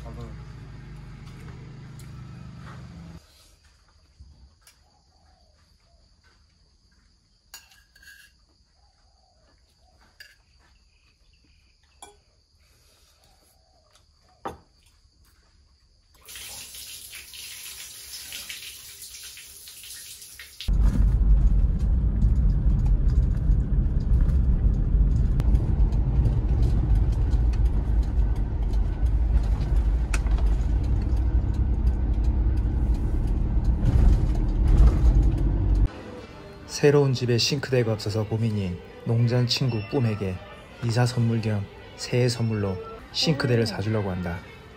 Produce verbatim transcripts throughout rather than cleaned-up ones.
새로운 집에 싱크대가 없어서 고민인 농장 친구 뿜에게 이사 선물 겸 새해 선물로 싱크대를 사주려고 한다.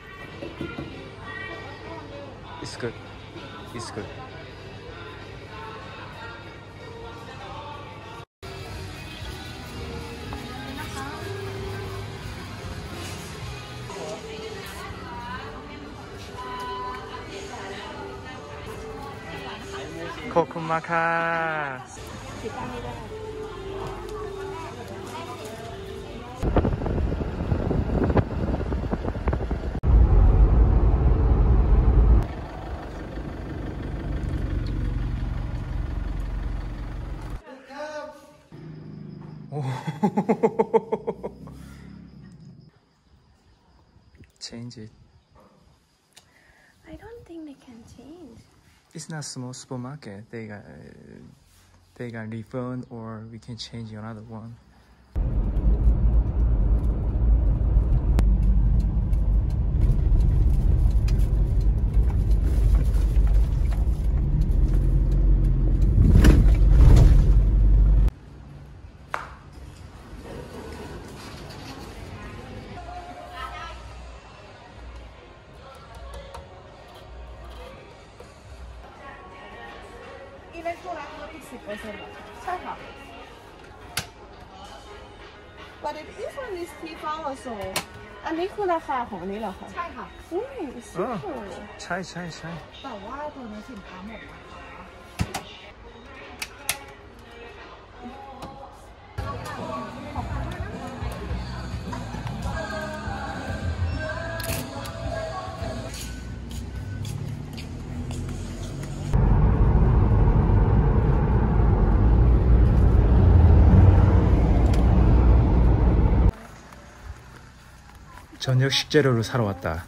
It's good. It's good. 코코마카. Change it. I don't think they can change. It's not small supermarket. They got they got refund or we can change another one. 이백โทรทัศน์ลดอีกสิบเปอร์เซ็นต์ใช่ค่ะ But it is on this T four also อันนี้คือราคาของอันนี้เหรอคะใช่ค่ะอุ้ยสุดใช่ใช่ใช่แต่ว่าตัวนี้สินค้าหมดนะคะ 저녁 식재료를 사러 왔다.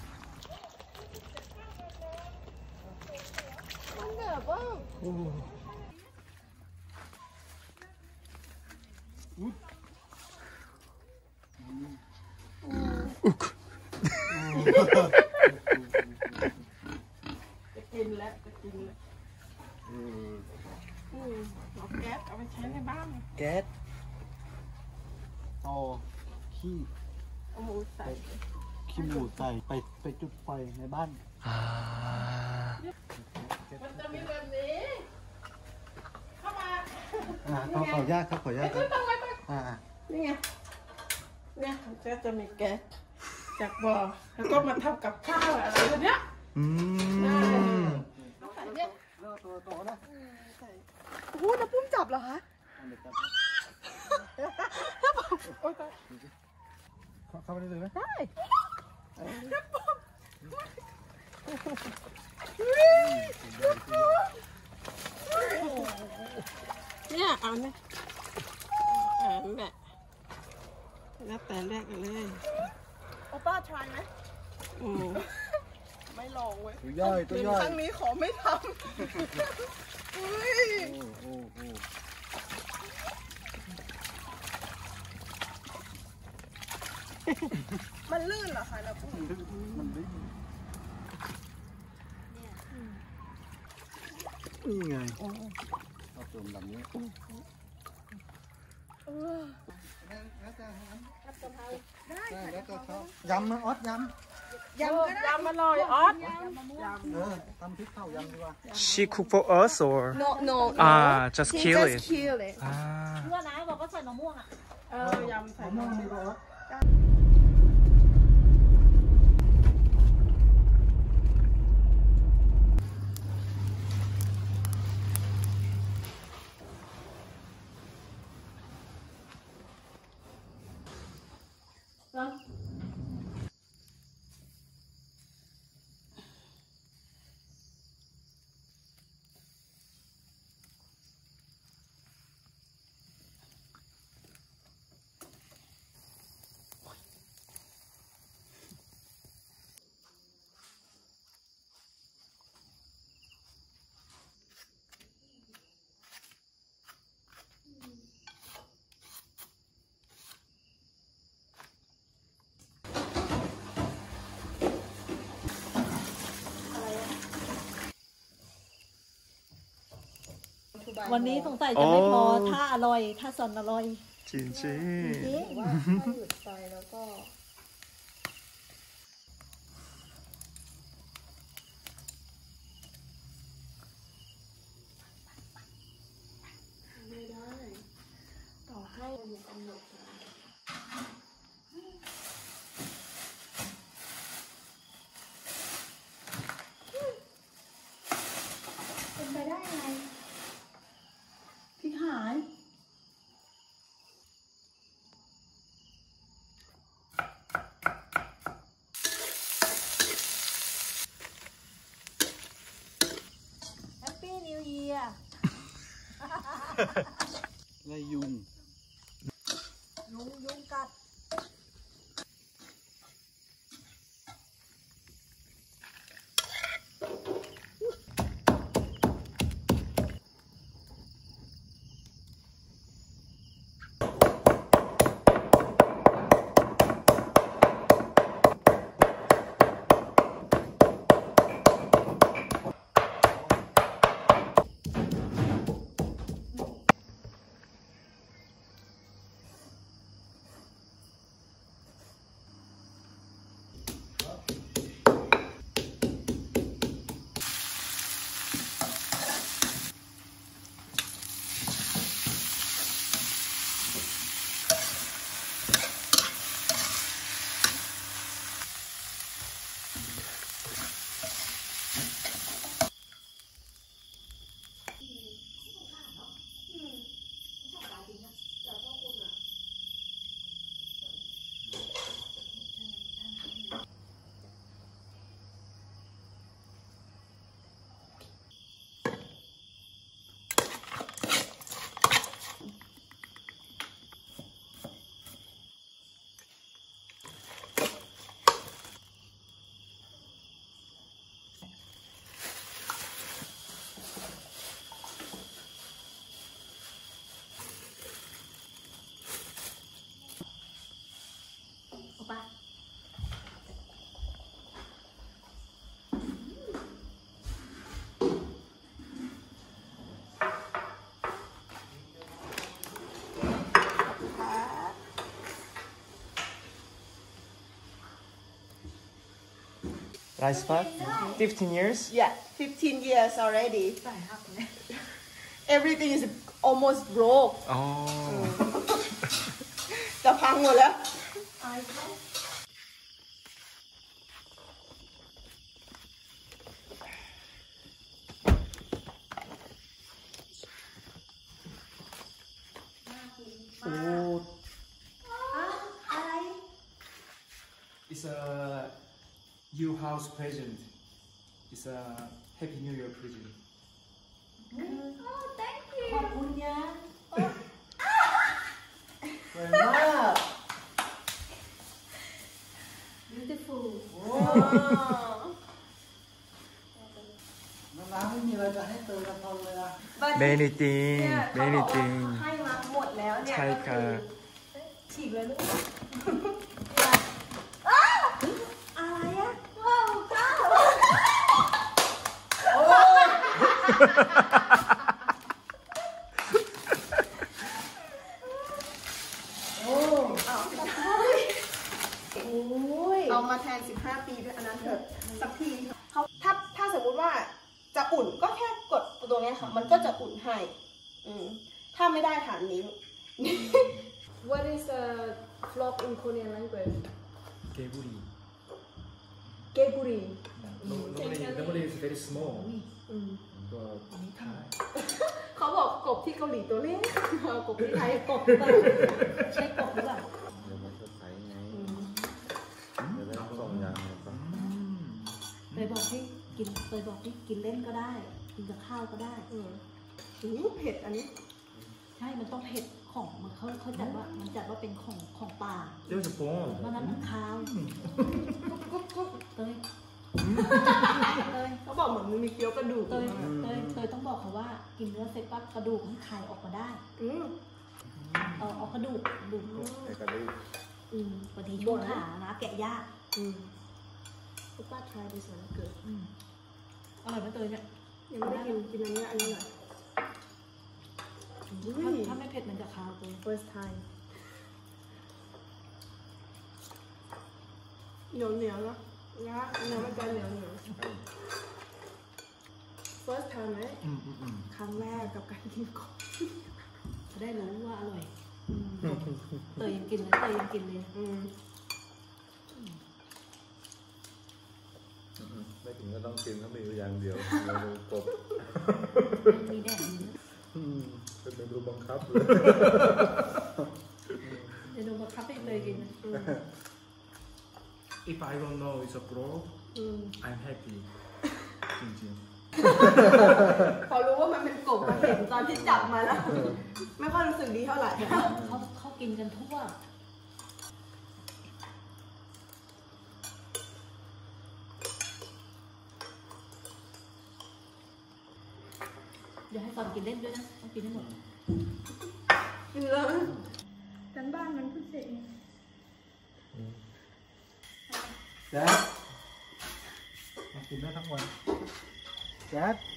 két toขี้หมูใส่ขี้หมูใส่ไปไปจุดไฟในบ้าน 아. มันจะมีแบบนี้เข้ามาอ่าขอขออนุญาตครับขออนุญาตครับอ่านี่ไงเนี่ยก็จะมีแก๊สจากบ่อแล้วก็มาทำกับข้าวอะไรแบบเนี้ย 음. ใส่เนี่ยตัวโตนะโอ้โหน้ำปุ้มจับเหรอคะเข้าไปได้เลยไหมได้เนี่ยเอาเนี่ยเอาเนี่ยแล้วแต่แรกกันเลยโอป้าทรายไหมอืมไม่ลองเว้ยตัวย่อยตัวย่อยครั้งนี้ขอไม่ทำอุ้ยโอ้โหมันลื่นเหรอคะนะปุ้มมันลื่นนี่ไงเอาเติมลำนี้แล้วก็ชอบยำนะออสยำยำก็ได้ยำอร่อยออสยำเออตำพริกข้าวยำดีกว่า She cook for us or? no no Ah, just She kill just it. kill it 아. เมื่อนะบอกว่าใส่มะม่วงอ่ะเออยำใส่มะม่วงดีกว่าออสนวันนี้สงสัยจะไม่พอถ้าอร่อยถ้าซอนอร่อยจริงจริงจริงว่าถ้าหยุดไปแล้วก็ไม่ได้ต่อให้มีกำหนดเป็นไปได้ไงพริกหายแฮปปี้นิวเยียร์ไรยุงยุงยุงกัด Rice pot fifteen years Yeah, fifteen years already. Everything is almost broke. อ๋อจะพังหมดแล้วโอ้ It's a you house present. It's a Happy New Year present. ขอบคุณยะสวยมาก beautiful น้ำไม่มีอะไรจะให้เติมกระเพราเลยอ่ะ Many thing, เนี่ยเขา many บอกว่า thing. ให้มาหมดแล้วเนี่ยใช่ค่ะฉีกเลยลูกอะไรอะว้าวก้าวโอ้เอามาแทนสิบห้าปีด้วยอันนั้นเถอะสักทีเขาถ้าถ้าสมมุติว่าจะอุ่นก็แค่กดตัวเนี้ยค่ะ มันก็จะอุ่นให้อืมถ้าไม่ได้ฐานนี้ What is a frog in Korean language? 개구리. 개구리. Normally, normally it's very small. อืม But Thai. เขาบอกกบที่เกาหลีตัวเล็ก กบที่ไทยกบใช่กบหรือเปล่าเดี๋ยวมันจะใสไงเดี๋ยวได้สองอย่างเลยปะเคยบอกที่กินเคยบอกที่กินเล่นก็ได้ กินกับข้าวก็ได้อืมอืมเผ็ดอันนี้ใช่ มันต้องเผ็ดของมันเขาเขาจัดว่ามันจัดว่าเป็นของของป่า There's a เพราะ bone. นั้นมันคาวเตยเตยเขาบอกเหมือนมันมีเกี๊ยวกระดูกเตยเตยเตยต้องบอกเขาว่ากินเนื้อเสร็จปั๊บกระดูกมันคายออกมาได้อืมเอาเอากระดูกดูไอ้กระดูกอืมบางทีช่วงขานะแกะยากอืมคุณป้าทายดิฉันเกิดอืมอร่อยไหมเตยเนี่ยยังไม่ได้กินกินอันนี้อันนี้หน่อยถ้าถ้าไม่เผ็ดมันจะคาวตัว first time เหนียวเหนียวๆนะนะเนื้อมันจะเหนียวเหนียว first time ไหมอืมอืมอืมครั้งแรกกับการกินกบจะได้รู้ว่าอร่อยเตยยังกินเลยเตยยังกินเลยอืมไม่ถึงก็ต้องกินถ้ามีอยู่อย่างเดียวเมนูกบมีแดดมีอืมเป็นเมนูบังคับเลยเดี๋ยวโดนบังคับให้เตยกินนะ If I don't know it's a pro อืม I'm happy จริงพอรู้ว่ามันเป็นกบมาเห็นตอนที่จับมาแล้ว ไม่ค่อยรู้สึกดีเท่าไหร่เขาเขาเขากินกันทั่วเดี๋ยวให้ตอนกินเล่นด้วยนะต้องกินให้หมดกินเลยกันบ้านมันพิเศษๆแจ๊ดมากินได้ทั้งวันแจ๊ด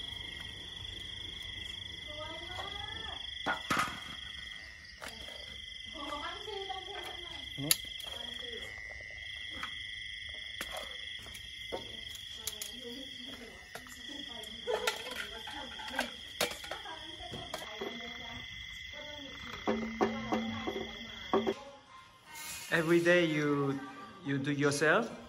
Every day you you do yourself